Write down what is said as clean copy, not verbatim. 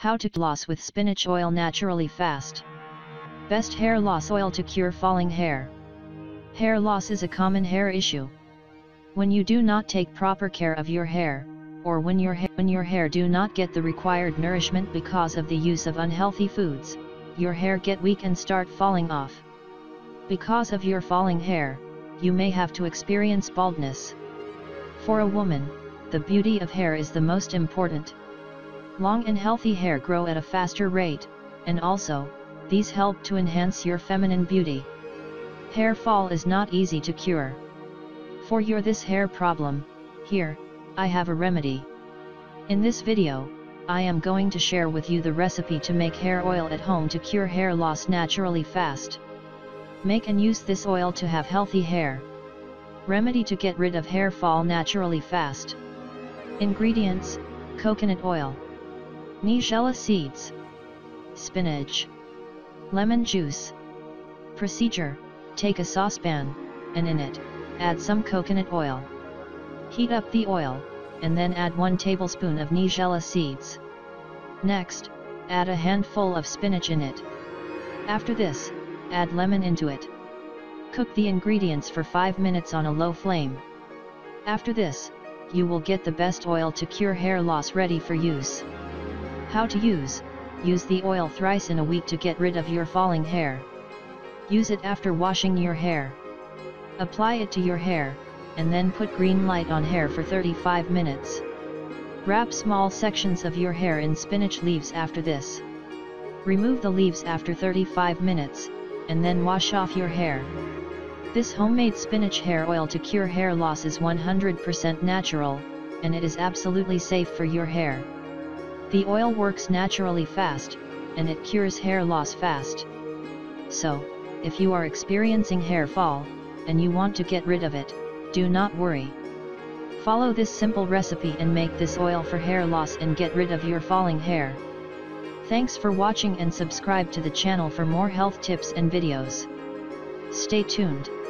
How to loss with spinach oil naturally fast. Best hair loss oil to cure falling hair. Hair loss is a common hair issue. When you do not take proper care of your hair, or when your hair do not get the required nourishment because of the use of unhealthy foods, your hair get weak and start falling off. Because of your falling hair, you may have to experience baldness. For a woman, the beauty of hair is the most important. Long and healthy hair grow at a faster rate, and also, these help to enhance your feminine beauty. Hair fall is not easy to cure. For this hair problem, here, I have a remedy. In this video, I am going to share with you the recipe to make hair oil at home to cure hair loss naturally fast. Make and use this oil to have healthy hair. Remedy to get rid of hair fall naturally fast. Ingredients: coconut oil, nigella seeds, spinach, lemon juice. Procedure: take a saucepan, and in it, add some coconut oil. Heat up the oil, and then add 1 tablespoon of nigella seeds. Next, add a handful of spinach in it. After this, add lemon into it. Cook the ingredients for 5 minutes on a low flame. After this, you will get the best oil to cure hair loss ready for use. How to use: use the oil thrice in a week to get rid of your falling hair. Use it after washing your hair. Apply it to your hair, and then put green light on hair for 35 minutes. Wrap small sections of your hair in spinach leaves after this. Remove the leaves after 35 minutes, and then wash off your hair. This homemade spinach hair oil to cure hair loss is 100% natural, and it is absolutely safe for your hair. The oil works naturally fast, and it cures hair loss fast. So, if you are experiencing hair fall, and you want to get rid of it, do not worry. Follow this simple recipe and make this oil for hair loss and get rid of your falling hair. Thanks for watching and subscribe to the channel for more health tips and videos. Stay tuned.